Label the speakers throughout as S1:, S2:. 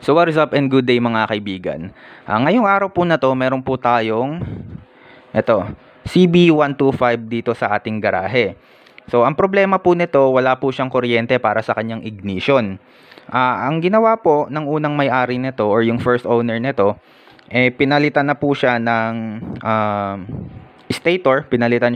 S1: So what is up and good day mga kaibigan. Ngayong araw po na to, meron po tayong CB125 dito sa ating garahe. So ang problema po nito, wala po siyang kuryente para sa kanyang ignition. Ang ginawa po ng unang may-ari nito or yung first owner nito, pinalitan na po siya ng stator, pinalitan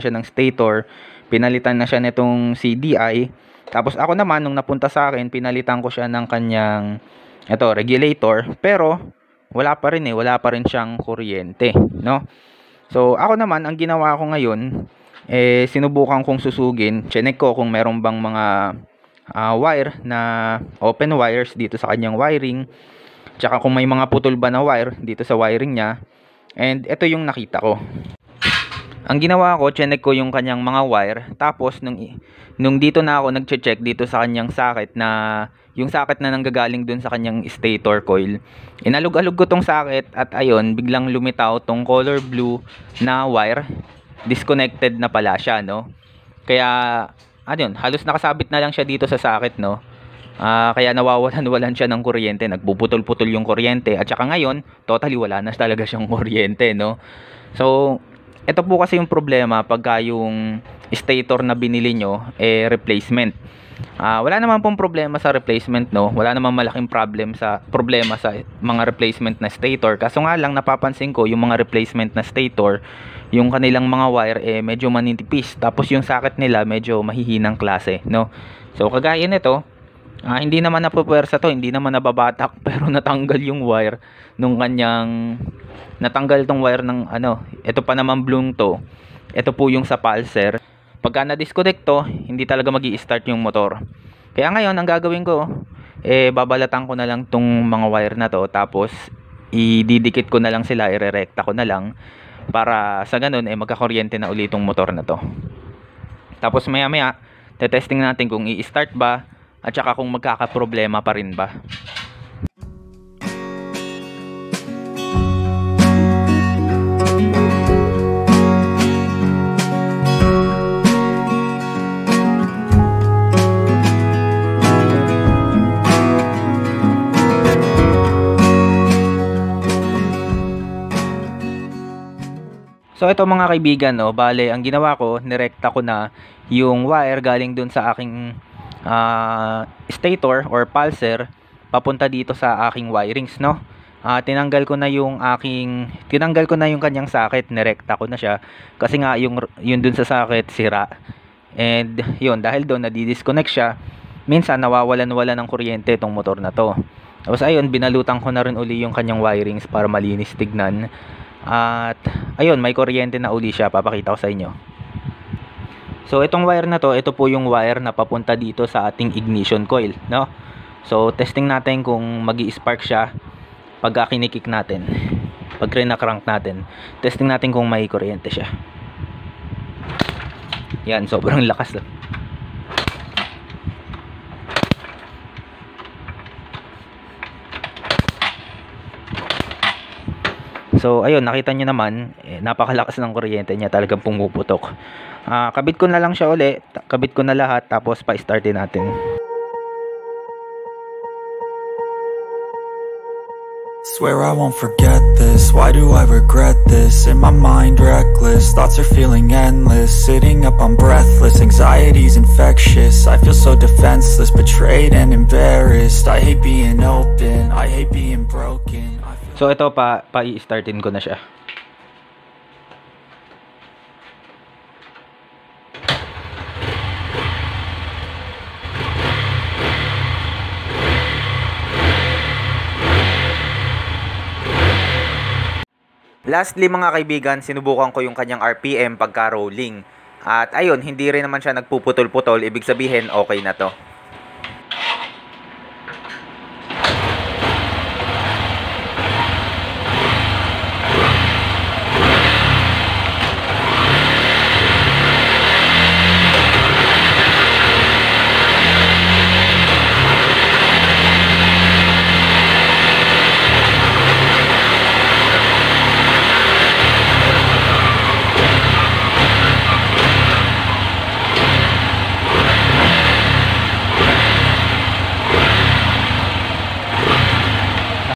S1: na siya nitong CDI. Tapos ako naman nung napunta sa akin, pinalitan ko siya ng kanyang regulator, pero wala pa rin siyang kuryente, no? So ako naman, ang ginawa ko ngayon, sinubukan kong susugin, chinek ko kung meron bang mga wire na open wires dito sa kanyang wiring, tsaka kung may mga putol ba na wire dito sa wiring niya. And ito yung nakita ko. Ang ginawa ko, chinek ko yung kanyang mga wire, tapos nung dito na ako nagche-check dito sa kanyang socket na yung socket na nanggagaling dun sa kanyang stator coil, inalog-alog ko tong socket at ayun, biglang lumitaw tong color blue na wire. Disconnected na pala siya, no? Kaya ayun, halos nakasabit na lang siya dito sa socket, no? Kaya nawawalan-walan siya ng kuryente, nagpuputol-putol yung kuryente, at saka ngayon totally wala na talaga siyang kuryente, no? So ito po kasi yung problema pagka yung stator na binili nyo replacement. Wala naman pong problema sa replacement, no? Wala namang malaking problema sa mga replacement na stator. Kaso nga lang napapansin ko yung mga replacement na stator, yung kanilang mga wire medyo maninipis, tapos yung socket nila medyo mahihinang klase, no? So kagaya nito, hindi naman napupersa to, hindi naman nababatak, pero natanggal yung wire nung kanyang natanggal tong wire ng ito pa naman blue to. Ito po yung sa pulser. Pagka na-disconnect to, hindi talaga magi-start yung motor. Kaya ngayon, ang gagawin ko, babalatan ko na lang tong mga wire na to, tapos ididikit ko na lang sila, irerekta ko na lang, para sa ganun, magkakuryente na ulit tong motor na to. Tapos maya-maya, testing natin kung i-start ba, at saka kung magkakaproblema pa rin ba. So ito mga kaibigan, no, bale ang ginawa ko, nirekta ko na yung wire galing dun sa aking stator or pulser papunta dito sa aking wirings, no. Tinanggal ko na yung kanyang socket, nirekta ko na siya kasi nga yung dun sa socket sira. And yun, dahil doon nadi-disconnect siya, minsan nawawalan-wala ng kuryente itong motor na to. Tapos ayun, binalutan ko na rin uli yung kanyang wirings para malinis tignan. At ayun, may kuryente na uli siya, papakita ko sa inyo. So itong wire na to, ito po yung wire na papunta dito sa ating ignition coil, no? So testing natin kung magi-spark siya pag kinikik natin, pag crank natin. Testing natin kung may kuryente siya. Yan, sobrang lakas lang. So ayun, nakita nyo naman, napakalakas ng kuryente niya, talagang pumuputok. Kabit ko na lang siya uli, kabit ko na lahat, tapos pa-startin natin.
S2: Swear I won't forget this, why do I regret this? In my mind reckless, thoughts are feeling endless. Sitting up I'm breathless, anxiety's infectious. I feel so defenseless, betrayed and embarrassed. I hate being open, I hate being broken.
S1: So ito i-startin ko na siya. Lastly mga kaibigan, sinubukan ko yung kanyang RPM pagka rolling. At ayun, hindi rin naman siya nagpuputol-putol, ibig sabihin okay na to.